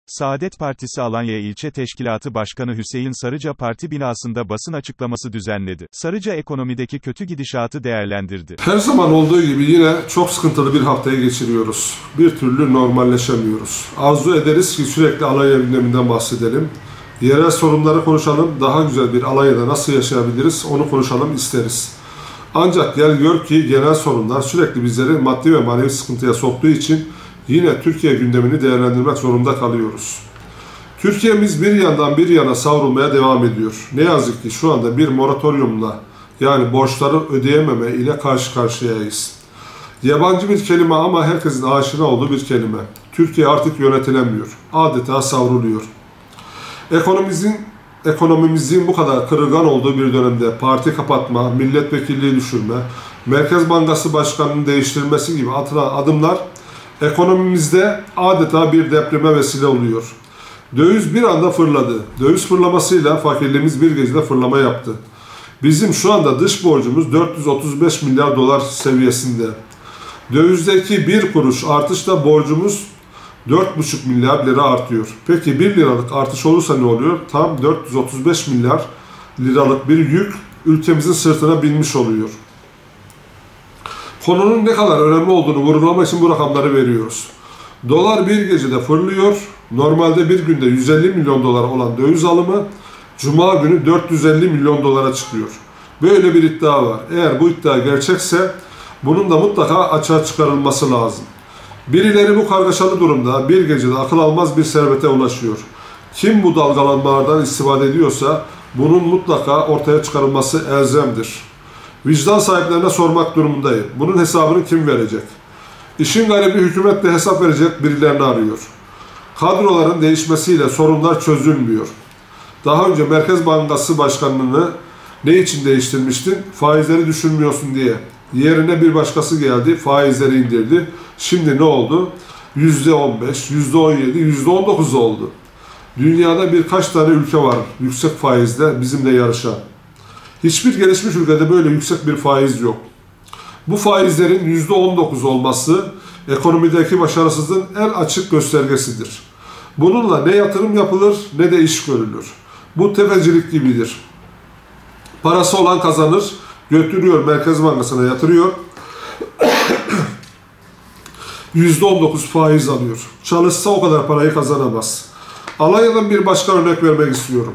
Saadet Partisi Alanya İlçe Teşkilatı Başkanı Hüseyin Sarıca parti binasında basın açıklaması düzenledi. Sarıca ekonomideki kötü gidişatı değerlendirdi. Her zaman olduğu gibi yine çok sıkıntılı bir haftayı geçiriyoruz. Bir türlü normalleşemiyoruz. Arzu ederiz ki sürekli Alanya gündeminden bahsedelim. Yerel sorunları konuşalım, daha güzel bir Alanya'da nasıl yaşayabiliriz onu konuşalım isteriz. Ancak gel gör ki genel sorunlar sürekli bizleri maddi ve manevi sıkıntıya soktuğu için yine Türkiye gündemini değerlendirmek zorunda kalıyoruz. Türkiye'miz bir yandan bir yana savrulmaya devam ediyor. Ne yazık ki şu anda bir moratoriumla, yani borçları ödeyememe ile karşı karşıyayız. Yabancı bir kelime ama herkesin aşina olduğu bir kelime. Türkiye artık yönetilemiyor. Adeta savruluyor. Ekonomimizin bu kadar kırılgan olduğu bir dönemde parti kapatma, milletvekilliği düşürme, Merkez Bankası Başkanı'nın değiştirilmesi gibi atılan adımlar ekonomimizde adeta bir depreme vesile oluyor. Döviz bir anda fırladı. Döviz fırlamasıyla fakirliğimiz bir gecede fırlama yaptı. Bizim şu anda dış borcumuz 435 milyar dolar seviyesinde. Dövizdeki bir kuruş artışla borcumuz 4,5 milyar lira artıyor. Peki 1 liralık artış olursa ne oluyor? Tam 435 milyar liralık bir yük ülkemizin sırtına binmiş oluyor. Konunun ne kadar önemli olduğunu vurgulamak için bu rakamları veriyoruz. Dolar bir gecede fırlıyor. Normalde bir günde 150 milyon dolar olan döviz alımı Cuma günü 450 milyon dolara çıkıyor. Böyle bir iddia var. Eğer bu iddia gerçekse bunun da mutlaka açığa çıkarılması lazım. Birileri bu kargaşalı durumda bir gecede akıl almaz bir servete ulaşıyor. Kim bu dalgalanmalardan istifade ediyorsa bunun mutlaka ortaya çıkarılması elzemdir. Vicdan sahiplerine sormak durumundayım. Bunun hesabını kim verecek? İşin garibi hükümet de hesap verecek birilerini arıyor. Kadroların değişmesiyle sorunlar çözülmüyor. Daha önce Merkez Bankası Başkanlığı'nı ne için değiştirmiştin? Faizleri düşürmüyorsun diye. Yerine bir başkası geldi, faizleri indirdi. Şimdi ne oldu? %15, %17, %19 oldu. Dünyada birkaç tane ülke var yüksek faizle bizimle yarışan. Hiçbir gelişmiş ülkede böyle yüksek bir faiz yok. Bu faizlerin %19 olması ekonomideki başarısızlığın en açık göstergesidir. Bununla ne yatırım yapılır ne de iş görülür. Bu tefecilik gibidir. Parası olan kazanır, götürüyor Merkez Bankası'na yatırıyor. %19 faiz alıyor. Çalışsa o kadar parayı kazanamaz. Alanya'dan bir başka örnek vermek istiyorum.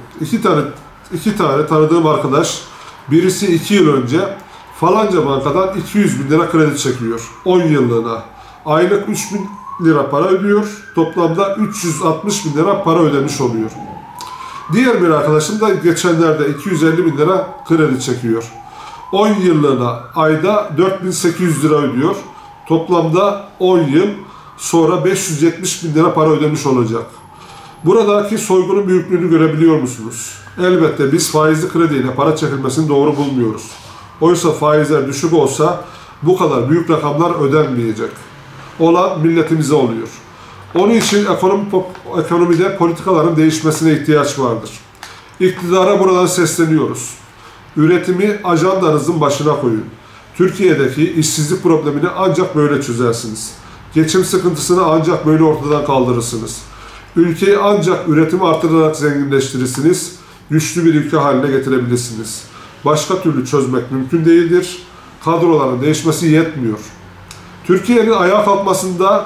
İki tane tanıdığım arkadaş, birisi 2 yıl önce falanca bankadan 200 bin lira kredi çekiyor. 10 yıllığına. Aylık 3 bin lira para ödüyor. Toplamda 360 bin lira para ödemiş oluyor. Diğer bir arkadaşım da geçenlerde 250 bin lira kredi çekiyor. 10 yıllığına ayda 4800 lira ödüyor. Toplamda 10 yıl sonra 570 bin lira para ödemiş olacak. Buradaki soygunun büyüklüğünü görebiliyor musunuz? Elbette biz faizli krediyle para çekilmesini doğru bulmuyoruz. Oysa faizler düşük olsa bu kadar büyük rakamlar ödenmeyecek. Olan milletimize oluyor. Onun için ekonomide politikaların değişmesine ihtiyaç vardır. İktidara buradan sesleniyoruz. Üretimi ajandanızın başına koyun. Türkiye'deki işsizlik problemini ancak böyle çözersiniz. Geçim sıkıntısını ancak böyle ortadan kaldırırsınız. Ülkeyi ancak üretimi artırarak zenginleştirirsiniz, güçlü bir ülke haline getirebilirsiniz. Başka türlü çözmek mümkün değildir. Kadroların değişmesi yetmiyor. Türkiye'nin ayağa kalkmasında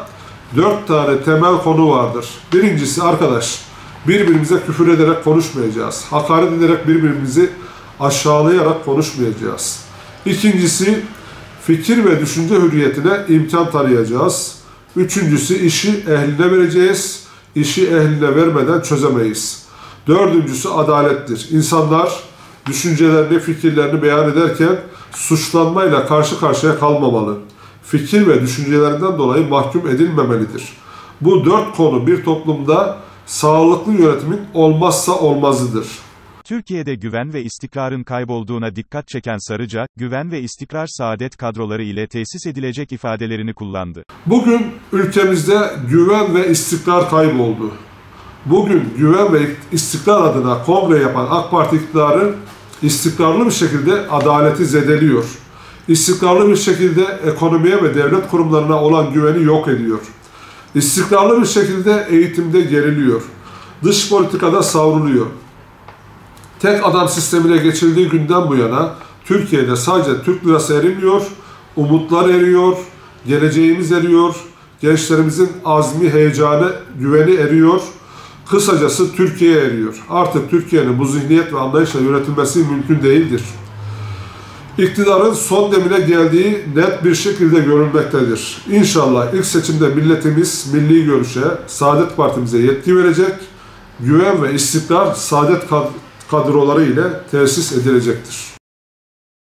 4 tane temel konu vardır. Birincisi arkadaş, birbirimize küfür ederek konuşmayacağız. Hakaret ederek birbirimizi aşağılayarak konuşmayacağız. İkincisi, fikir ve düşünce hürriyetine imkan tanıyacağız. Üçüncüsü, işi ehline vereceğiz. İşi ehline vermeden çözemeyiz. Dördüncüsü adalettir. İnsanlar düşüncelerini, fikirlerini beyan ederken suçlanmayla karşı karşıya kalmamalı. Fikir ve düşüncelerinden dolayı mahkum edilmemelidir. Bu 4 konu bir toplumda sağlıklı yönetimin olmazsa olmazıdır. Türkiye'de güven ve istikrarın kaybolduğuna dikkat çeken Sarıca, güven ve istikrar saadet kadroları ile tesis edilecek ifadelerini kullandı. Bugün ülkemizde güven ve istikrar kayboldu. Bugün güven ve istikrar adına kongre yapan AK Parti iktidarı istikrarlı bir şekilde adaleti zedeliyor. İstikrarlı bir şekilde ekonomiye ve devlet kurumlarına olan güveni yok ediyor. İstikrarlı bir şekilde eğitimde geriliyor. Dış politikada savruluyor. Tek adam sistemine geçildiği günden bu yana Türkiye'de sadece Türk lirası erimiyor, umutlar eriyor, geleceğimiz eriyor, gençlerimizin azmi, heyecanı, güveni eriyor. Kısacası Türkiye eriyor. Artık Türkiye'nin bu zihniyet ve anlayışla yönetilmesi mümkün değildir. İktidarın son demine geldiği net bir şekilde görülmektedir. İnşallah ilk seçimde milletimiz milli görüşe, Saadet Partimize yetki verecek, güven ve istikrar Saadet kadroları ile tesis edilecektir.